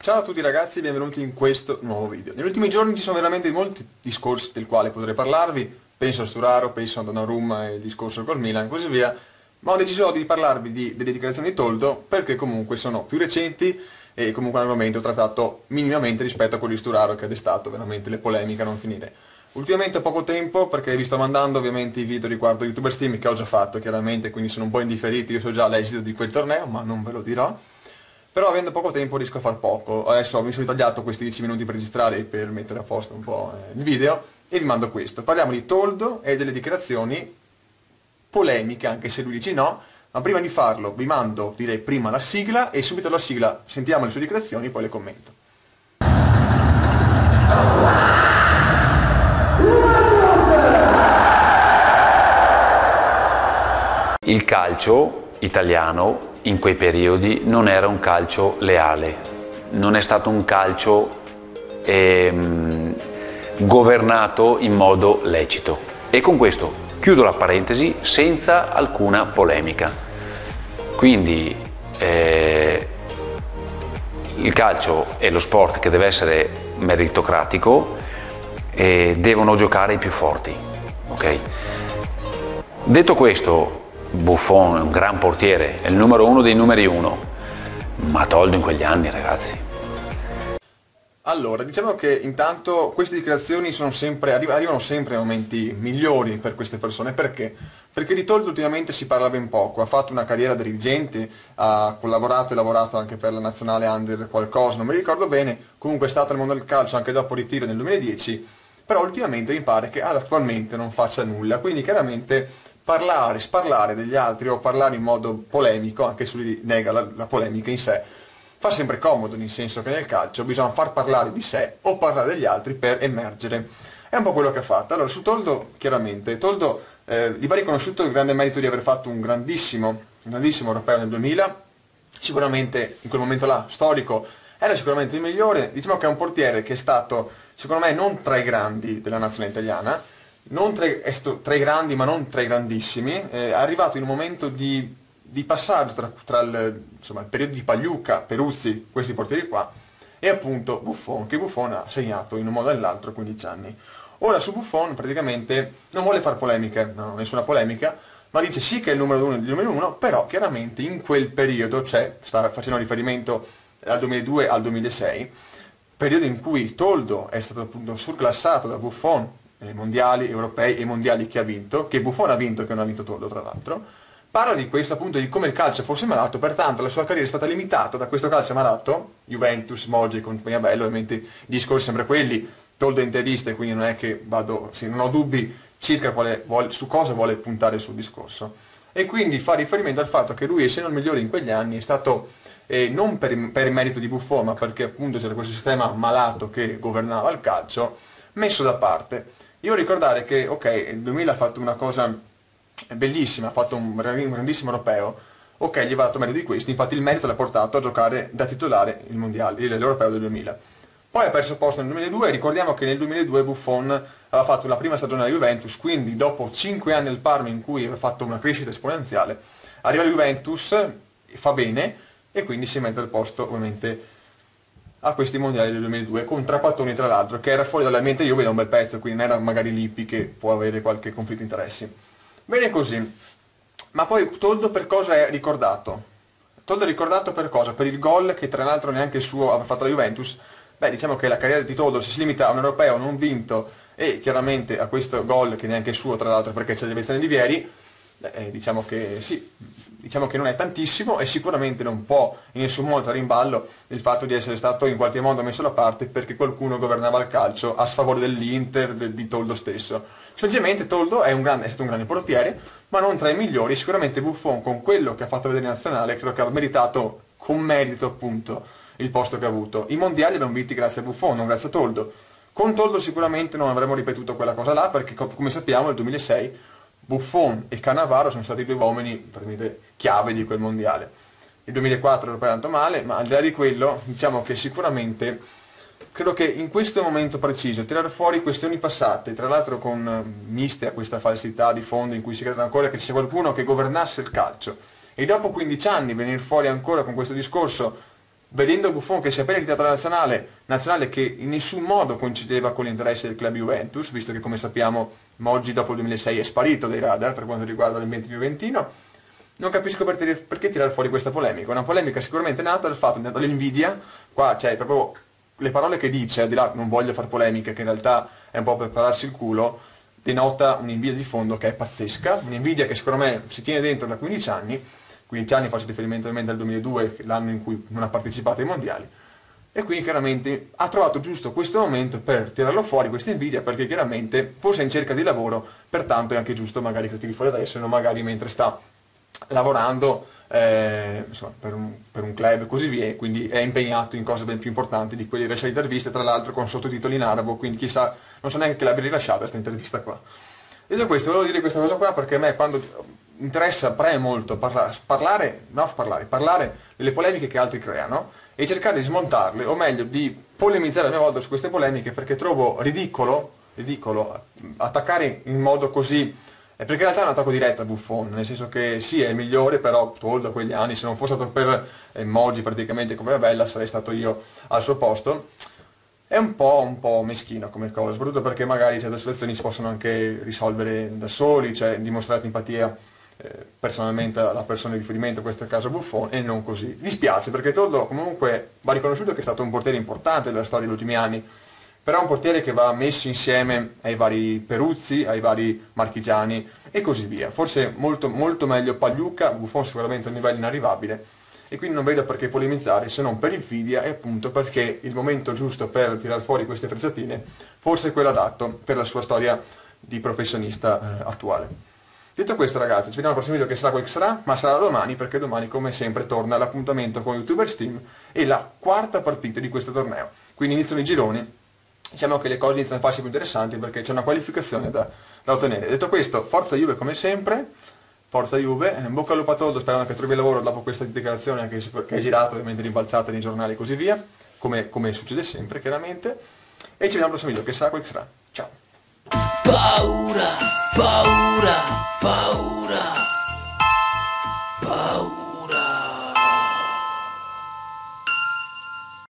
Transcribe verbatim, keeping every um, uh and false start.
Ciao a tutti ragazzi e benvenuti in questo nuovo video. Negli ultimi giorni ci sono veramente molti discorsi del quale potrei parlarvi, penso a Sturaro, penso a Donnarumma e il discorso col Milan e così via, ma ho deciso di parlarvi di, delle dichiarazioni di Toldo perché comunque sono più recenti e comunque un argomento trattato minimamente rispetto a quello di Sturaro che ha destato veramente le polemiche a non finire. Ultimamente ho poco tempo perché vi sto mandando ovviamente i video riguardo YouTuber Steam che ho già fatto chiaramente, quindi sono un po' indifferiti, io so già l'esito di quel torneo, ma non ve lo dirò. Però avendo poco tempo riesco a far poco. Adesso mi sono tagliato questi dieci minuti per registrare e per mettere a posto un po' il video e vi mando questo. Parliamo di Toldo e delle dichiarazioni polemiche, anche se lui dice no, ma prima di farlo vi mando, direi, prima la sigla e subito la sigla sentiamo le sue dichiarazioni e poi le commento. Il calcio italiano in quei periodi non era un calcio leale, non è stato un calcio ehm, governato in modo lecito. E con questo chiudo la parentesi senza alcuna polemica. Quindi eh, il calcio è lo sport che deve essere meritocratico e devono giocare i più forti. Okay? Detto questo, Buffon è un gran portiere, è il numero uno dei numeri uno, ma Toldo in quegli anni, ragazzi. Allora, diciamo che intanto queste dichiarazioni sono sempre, arrivano sempre a momenti migliori per queste persone, perché? Perché di Toldo ultimamente si parla ben poco, ha fatto una carriera da dirigente, ha collaborato e lavorato anche per la nazionale under qualcosa, non mi ricordo bene, comunque è stato nel mondo del calcio anche dopo il ritiro nel duemiladieci, però ultimamente mi pare che attualmente non faccia nulla, quindi chiaramente parlare, sparlare degli altri o parlare in modo polemico, anche se lui nega la, la polemica in sé, fa sempre comodo, nel senso che nel calcio bisogna far parlare di sé o parlare degli altri per emergere. È un po' quello che ha fatto. Allora, su Toldo, chiaramente, Toldo eh, gli va riconosciuto il grande merito di aver fatto un grandissimo, un grandissimo europeo nel duemila, sicuramente in quel momento là, storico, era sicuramente il migliore. Diciamo che è un portiere che è stato, secondo me, non tra i grandi della nazionale italiana, non tra, tra i grandi ma non tra i grandissimi, è arrivato in un momento di, di passaggio tra, tra il, insomma, il periodo di Pagliuca, Peruzzi, questi portieri qua, e appunto Buffon, che Buffon ha segnato in un modo o nell'altro quindici anni. Ora su Buffon praticamente non vuole fare polemiche, no, nessuna polemica, ma dice sì che è il numero uno del numero uno, però chiaramente in quel periodo, cioè sta facendo riferimento dal duemiladue al duemilasei, periodo in cui Toldo è stato appunto surclassato da Buffon, mondiali, europei e mondiali che ha vinto, che Buffon ha vinto e che non ha vinto Toldo tra l'altro, parla di questo appunto di come il calcio fosse malato, pertanto la sua carriera è stata limitata da questo calcio malato, Juventus, Moggi, compagnia bella, ovviamente i discorsi sempre quelli, Toldo è interista e quindi non è che vado, sì, non ho dubbi circa quale vuole, su cosa vuole puntare sul discorso. E quindi fa riferimento al fatto che lui, essendo il migliore in quegli anni, è stato eh, non per, per il merito di Buffon, ma perché appunto c'era questo sistema malato che governava il calcio, messo da parte. Io ricordare che, ok, il duemila ha fatto una cosa bellissima, ha fatto un grandissimo europeo, ok, gli va dato merito di questo, infatti il merito l'ha portato a giocare da titolare il mondiale, l'europeo del duemila. Poi ha perso posto nel duemiladue, ricordiamo che nel duemiladue Buffon aveva fatto la prima stagione alla Juventus, quindi dopo cinque anni al Parma in cui aveva fatto una crescita esponenziale, arriva alla Juventus, fa bene e quindi si mette al posto ovviamente a questi mondiali del duemiladue, con Trapattoni tra l'altro, che era fuori dall'ambiente Juve da un bel pezzo, quindi non era magari Lippi che può avere qualche conflitto di interessi. Bene così, ma poi Toldo per cosa è ricordato? Toldo è ricordato per cosa? Per il gol che tra l'altro neanche suo aveva fatto la Juventus. Beh, diciamo che la carriera di Toldo si limita a un europeo non vinto e chiaramente a questo gol che neanche suo tra l'altro perché c'è l'elezione di Vieri, eh, diciamo che sì, diciamo che non è tantissimo e sicuramente non può in nessun modo stare in ballo il fatto di essere stato in qualche modo messo da parte perché qualcuno governava il calcio a sfavore dell'Inter, de, di Toldo stesso. Semplicemente Toldo è, un grande, è stato un grande portiere, ma non tra i migliori. Sicuramente Buffon con quello che ha fatto vedere in nazionale credo che ha meritato con merito appunto il posto che ha avuto. I mondiali abbiamo vinti grazie a Buffon, non grazie a Toldo. Con Toldo sicuramente non avremmo ripetuto quella cosa là perché come sappiamo nel duemilasei Buffon e Cannavaro sono stati i due uomini praticamente chiave di quel mondiale. Il duemilaquattro l'Europeo è andato male, ma al di là di quello diciamo che sicuramente credo che in questo momento preciso tirare fuori questioni passate, tra l'altro con miste a questa falsità di fondo in cui si crede ancora che ci sia qualcuno che governasse il calcio e dopo quindici anni venire fuori ancora con questo discorso vedendo Buffon che si è appena ritirato dalla nazionale, nazionale che in nessun modo coincideva con gli interessi del club Juventus, visto che come sappiamo Moggi dopo il duemilasei è sparito dai radar per quanto riguarda l'ambiente juventino, non capisco per tir- perché tirare fuori questa polemica. Una polemica sicuramente nata dal fatto dell'invidia, qua c'è proprio le parole che dice, al di là non voglio fare polemiche, che in realtà è un po' per pararsi il culo, denota un'invidia di fondo che è pazzesca, un'invidia che secondo me si tiene dentro da quindici anni, quindici anni faccio riferimento ovviamente al duemiladue, l'anno in cui non ha partecipato ai mondiali, e quindi chiaramente ha trovato giusto questo momento per tirarlo fuori questa invidia, perché chiaramente forse è in cerca di lavoro, pertanto è anche giusto magari che tiri fuori adesso, non magari mentre sta lavorando eh, insomma, per, un, per un club e così via, quindi è impegnato in cose ben più importanti di quelle di rilasciare interviste, tra l'altro con sottotitoli in arabo, quindi chissà, non so neanche che l'abbia rilasciata questa intervista qua. Detto questo, volevo dire questa cosa qua perché a me quando interessa, preme molto parla, parlare, no parlare, parlare delle polemiche che altri creano e cercare di smontarle, o meglio di polemizzare a mia volta su queste polemiche, perché trovo ridicolo, ridicolo attaccare in modo così. Perché in realtà è un attacco diretto a Buffon, nel senso che sì, è il migliore, però tolto da quegli anni, se non fosse stato per Moggi praticamente come Bella, sarei stato io al suo posto. È un po', un po' meschino come cosa, soprattutto perché magari certe situazioni si possono anche risolvere da soli, cioè dimostrare empatia eh, personalmente alla persona di riferimento, in questo caso Buffon, e non così. Dispiace perché Toldo comunque va riconosciuto che è stato un portiere importante della storia degli ultimi anni, però è un portiere che va messo insieme ai vari Peruzzi, ai vari Marchigiani e così via. Forse molto, molto meglio Pagliuca, Buffon sicuramente a un livello inarrivabile, e quindi non vedo perché polemizzare se non per invidia, e appunto perché il momento giusto per tirar fuori queste frezzatine forse è quello adatto per la sua storia di professionista eh, attuale. Detto questo ragazzi, ci vediamo al prossimo video che sarà quel che sarà, ma sarà domani, perché domani come sempre torna l'appuntamento con YouTubers Team e la quarta partita di questo torneo. Quindi iniziano i gironi. Diciamo che le cose iniziano a farsi più interessanti perché c'è una qualificazione da, da ottenere. Detto questo, forza Juve come sempre, forza Juve, in bocca al lupo a Toldo, sperando che trovi lavoro dopo questa dichiarazione che, che hai girato, ovviamente rimbalzata nei giornali e così via, come, come succede sempre chiaramente, e ci vediamo al prossimo video che sarà quel che sarà. Ciao! Paura, paura,